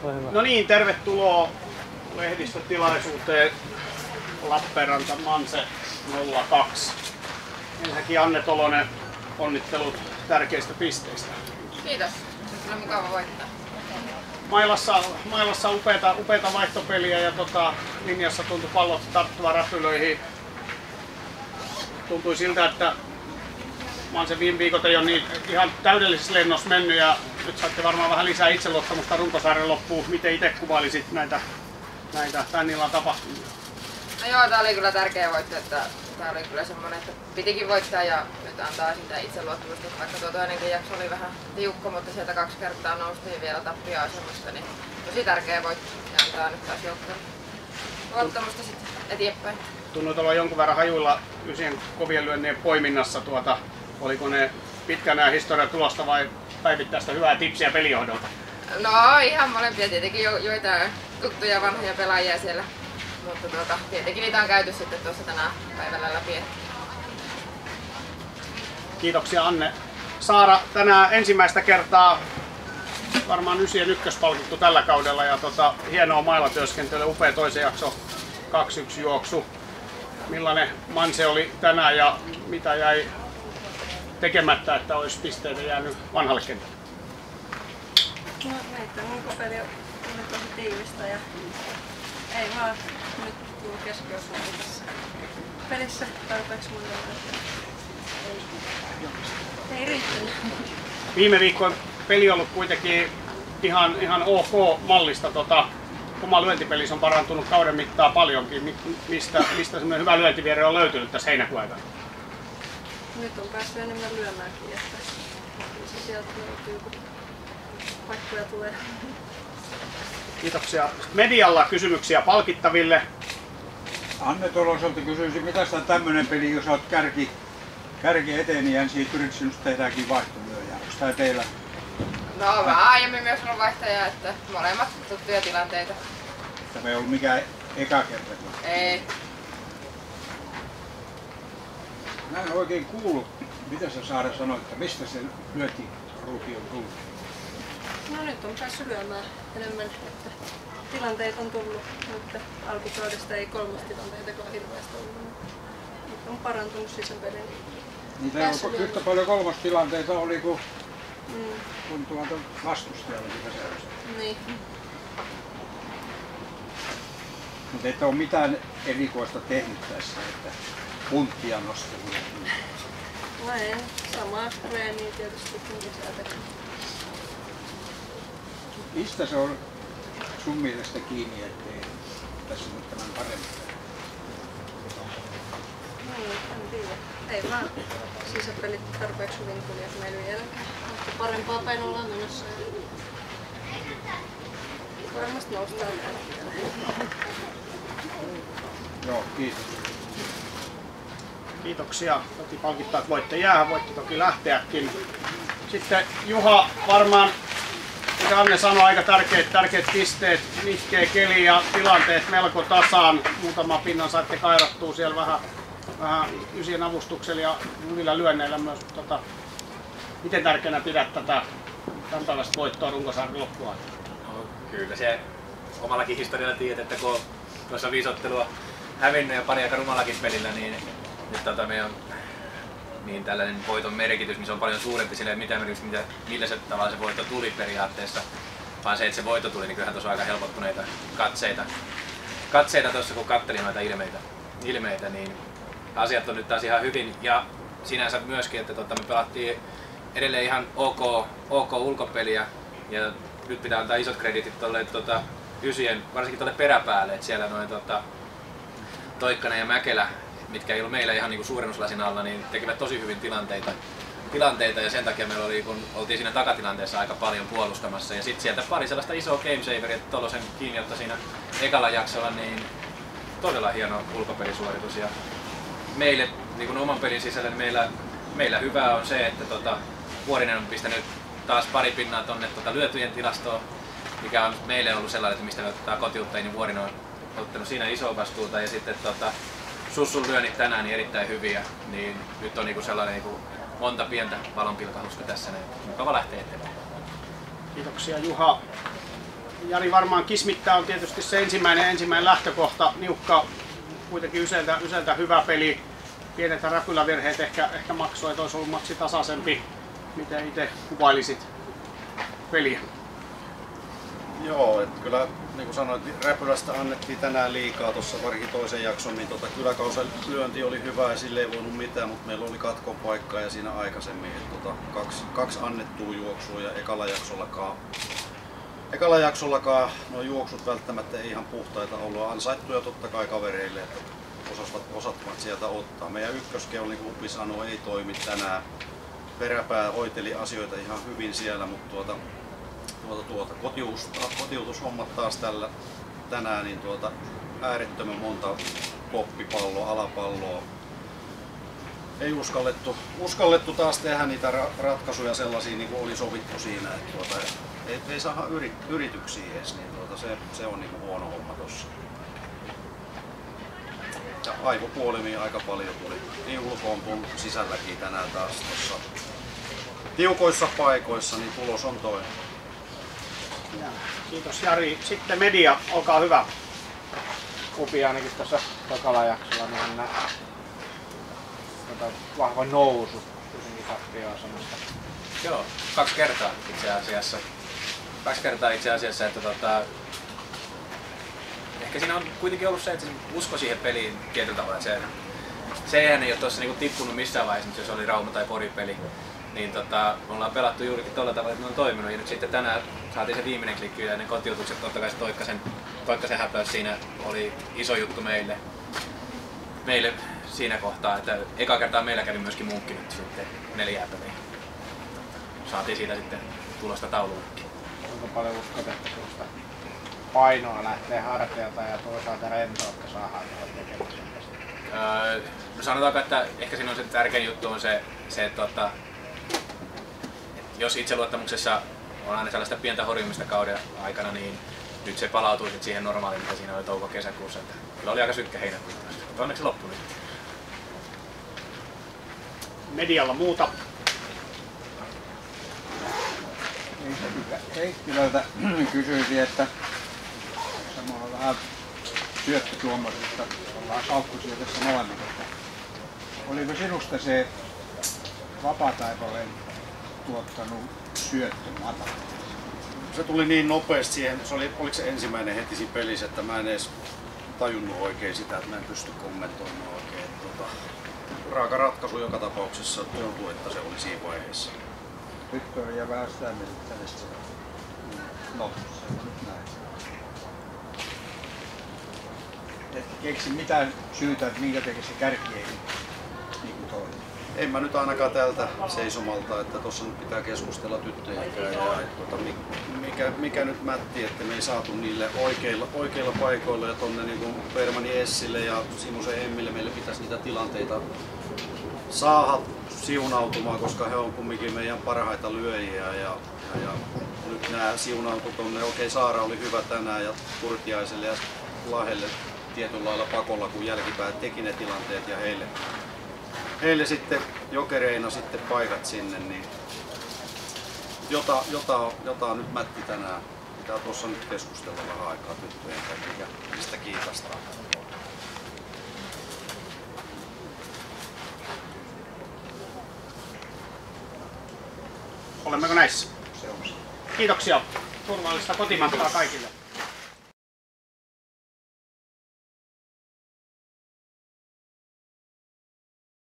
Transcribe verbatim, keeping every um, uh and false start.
No niin, tervetuloa lehdistötilaisuuteen Lappeenranta Manse nolla kaksi. Ensinnäkin Anne Tolonen, onnittelut tärkeistä pisteistä. Kiitos, se on mukava voittaa. Mailassa, mailassa upeata, upeata vaihtopeliä ja tota, linjassa tuntui pallot tarttuva räpylöihin. Tuntui siltä, että Manse viime viikot ei ole niin ihan täydellisessä lennossa mennyt ja nyt saatte varmaan vähän lisää itseluottamusta runkosarjan loppuun. Miten itse kuvailisit näitä, näitä tämän illan tapahtumia? No joo, tää oli kyllä tärkeä voitto, että tää oli kyllä semmonen, että pitikin voittaa ja nyt antaa sitä itseluottamusta, vaikka tuo toinenkin jakso oli vähän tiukko, mutta sieltä kaksi kertaa noustiin vielä tappioasemasta, niin tosi tärkeä voitto ja antaa nyt taas joukkueelle luottamusta sitten eteenpäin. Tunnuit olla jonkun verran hajuilla ysien kovien lyönnien poiminnassa. Tuota, oliko ne pitkän ajan historian tulosta vai päivittäistä hyvää tipsiä pelijohdolta? No ihan molempia, tietenkin jo, joitain tuttuja vanhoja pelaajia siellä, mutta tuota, tietenkin niitä on käyty sitten tuossa tänä päivällä läpi. Kiitoksia Anne. Saara, tänään ensimmäistä kertaa varmaan ysien ykköspalkittu tällä kaudella ja tota, hienoa mailatyöskentelyä, upea toisen jakso kaksi yksi juoksu. Millainen Manse oli tänään ja mitä jäi tekemättä, että olisi pisteitä jäänyt vanhalle kentälle? No meitä ulkopeli on tosi tiivistä ja ei vaan nyt tullut keskiosuus tässä pelissä tarpeeksi mun mielestä. Ei riittänyt. Viime viikkojen peli on ollut kuitenkin ihan, ihan ok mallista. Tota, oma lyöntipelissä on parantunut kauden mittaan paljonkin. Mistä, mistä semmoinen hyvä lyöntiviere on löytynyt tässä heinäkuun aikana? Nyt on päässyt enemmän lyömäänkin, että se sieltä löytyy, kun paikkoja tulee. Kiitoksia. Medialla kysymyksiä palkittaville. Anne Toloselta kysyisin, mitä on tämmöinen peli, jos olet kärki, kärki eteen, niin ensin yritys tehdäänkin vaihtolyöjä. Onko tämä teillä? No vähän aiemmin myös ollut vaihtajia, että molemmat tuttuja tilanteita. Tämä ei ollut mikään eka kerta. Ei. Mä en oikein kuullut, mitä sä Saara sanoit, että mistä se lyöntiruuti on tullut? No nyt on päässyt lyömään enemmän, että tilanteita on tullut, mutta alkukaudesta ei kolmostilanteitakaan hirveästi ollut. Nyt on parantunut sisäpelin. Niitä ei ole yhtä paljon kolmostilanteita oli kuin, mm. kuin tuolta vastustajallakin sellaista. Niin. Mutta et ole mitään erikoista tehnyt tässä, että punttia nosteluja. No ei, samaa treeniä tietysti kuin lisää tekee. Mistä se on sun mielestä kiinni, ettei tässä nyt tämän paremmin? No en tiedä. Ei vaan sisäpelit tarpeeksi hyvin kulje meillä vieläkään. Mutta parempaa päin ollaan menossa. Varmasti noustaan vielä. Joo, kiitos. Kiitoksia. Toki palkittaa, voitte jäädä, voitte toki lähteäkin. Sitten Juha, varmaan, kuten Anne sanoi, aika tärkeät, tärkeät pisteet, nihkeä keli ja tilanteet melko tasaan. Muutama pinnan saitte kairattua siellä vähän, vähän ysien avustuksella ja hyvillä lyönneillä myös. Tota, miten tärkeänä pidät tätä tämän tällaista voittoa runkosarjan loppua? No, kyllä se omallakin historialla tiedät, että kun tuossa viisottelua hävinnyt ja pari aika rumalakin pelillä, niin nyt tota meidän niin tällainen voiton merkitys, niin se on paljon suurempi sille, mitä merkitys, mitä, millä se tavalla se voitto tuli periaatteessa. Vaan se, että se voitto tuli, niin kyllähän tuossa on aika helpottuneita katseita. Katseita tuossa, kun katselin noita ilmeitä, ilmeitä, niin asiat on nyt taas ihan hyvin. Ja sinänsä myöskin, että tota, me pelattiin edelleen ihan ok, ok ulkopeliä. Ja nyt pitää antaa isot krediitit tuolle tota, ysien, varsinkin tuolle peräpäälle, että siellä noin tota, Toikkanen ja Mäkelä, mitkä ei ollut meillä ihan niinku suurennuslasin alla, niin tekivät tosi hyvin tilanteita, tilanteita ja sen takia meillä oli, kun oltiin siinä takatilanteessa aika paljon puolustamassa ja sitten sieltä pari sellaista isoa gamesaveria, että Tolosen kiinni otta siinä ekalla jaksolla, niin todella hieno ulkopelisuoritus ja meille niin oman pelin sisällä niin meillä, meillä hyvää on se, että tota, Vuorinen on pistänyt taas pari pinnaa tonne tota, lyötyjen tilastoon, mikä on meille ollut sellainen, että mistä me otetaan kotiuttajia, niin Vuorinen on ottanut siinä isoa vastuuta ja sitten tota, Sussun lyönnit tänään niin erittäin hyviä, niin nyt on niinku sellainen niinku monta pientä valonpilkahusta tässä, niin mukava lähteä eteenpäin. Kiitoksia Juha. Jari varmaan kismittää on tietysti se ensimmäinen, ensimmäinen lähtökohta. Niukka, kuitenkin Yseltä, Yseltä hyvä peli. Pienet räpylävirheet ehkä, ehkä maksoi, että olisi ollut matsi tasaisempi. Miten itse kuvailisit peliä? Joo, että kyllä niin kuin sanoit, räpylästä annettiin tänään liikaa tuossa varsinkin toisen jakson, niin tota, kyläkausen lyönti oli hyvä ja sille ei voinut mitään, mutta meillä oli katkopaikka ja siinä aikaisemmin, että tota, kaksi, kaksi annettua juoksua ja ekalla jaksollakaan, ekalla jaksollakaan nuo juoksut välttämättä ei ihan puhtaita ollut, ansaittuja totta kai kavereille, että osasivat, osattivat sieltä ottaa. Meidän ykköskeulo, niin kuin Upi sanoi, ei toimi tänään. Peräpää hoiteli asioita ihan hyvin siellä, mutta tuota, tuota, tuota, kotiutus, kotiutushommat taas tällä, tänään, niin tuota, äärettömän monta poppipalloa, alapalloa. Ei uskallettu, uskallettu taas tehdä niitä ra- ratkaisuja sellaisia niin kuin oli sovittu siinä, että tuota, ei, ei saa yrit, yrityksiä edes, niin tuota, se, se on niin kuin huono homma tossa. Ja aivopuolimia aika paljon tuli niin ulkoon sisälläkin tänään taas tuossa tiukoissa paikoissa, niin tulos on toinen. Ja, kiitos Jari. Sitten media, olkaa hyvä. Upi ainakin tuossa tokalla jaksolla niin näin tota, vahva nousu kuitenkin tappioasemasta. Joo, kaksi kertaa itse asiassa. Kaksi kertaa itse asiassa, että tota, ehkä siinä on kuitenkin ollut se, että se usko siihen peliin tietyllä tavalla. Että se, se eihän ei ole tuossa niinku tippunut missään vaiheessa, jos oli Rauma tai Pori-peli. Niin tota, me ollaan pelattu juurikin tuolla tavalla, että ne on toiminut. Ja nyt sitten tänään saatiin se viimeinen klikki ja ne kotiutukset, totta kai se Toikkasen, Toikkasen häpläys siinä oli iso juttu meille. Meille siinä kohtaa, että eka kertaa meillä kävi myöskin Munkki nyt sitten neljää peliä. Saatiin siitä sitten tulosta taulullekin. Kuinka paljon uskot, että tuosta painoa lähtee harteilta ja toisaalta rentoutta saadaan tuohon tekemiseen? Öö, no sanotaanko, että ehkä siinä on se tärkein juttu on se, se että, että jos itseluottamuksessa on aina sellaista pientä horjumista kauden aikana, niin nyt se palautuu siihen normaaliin, mitä siinä oli touko-kesäkuussa. Että kyllä oli aika synkkä heinäkuuta, mutta onneksi loppui nyt. Medialla muuta. Heikkilältä kysyisin, että samalla vähän syöttötuomarista ollaan salkkuisia tässä molemmat. Oliko sinusta se Vapaa-Taipaleen tuottanut syöttömata? Se tuli niin nopeasti siihen, se oli, oliko se ensimmäinen heti siinä pelissä, että mä en edes tajunnut oikein sitä, että mä en pysty kommentoimaan oikein. Tota, raaka ratkaisu joka tapauksessa tuntuu, että se oli siinä vaiheessa. Nyt on ja vähän sitä mieltä, no, se on nyt näin. Et keksi mitään syytä, että minkä takia se kärki ei niin kuin toimi. En mä nyt ainakaan tältä seisomalta, että tuossa nyt pitää keskustella tyttöjen kanssa ja et, tota, mikä, mikä nyt mätti, että me ei saatu niille oikeilla, oikeilla paikoilla ja tonne niin Permani Essille ja Simosen Emmille meille pitäisi niitä tilanteita saada siunautumaan, koska he on kumminkin meidän parhaita lyöjiä ja, ja, ja nyt nämä siunautui tonne. Okei, Saara oli hyvä tänään ja Turtiaiselle ja Lahelle tietyllä lailla pakolla, kun jälkipäin teki ne tilanteet ja heille, heille sitten jokereina sitten paikat sinne, niin jota, jota, jota nyt mätti tänään. Pitää tuossa nyt keskustella vähän aikaa tyttöjen kanssa, mikä mistä kiikastaa. Olemmeko näissä? Se on se. Kiitoksia. Turvallista kotimatkaa kaikille.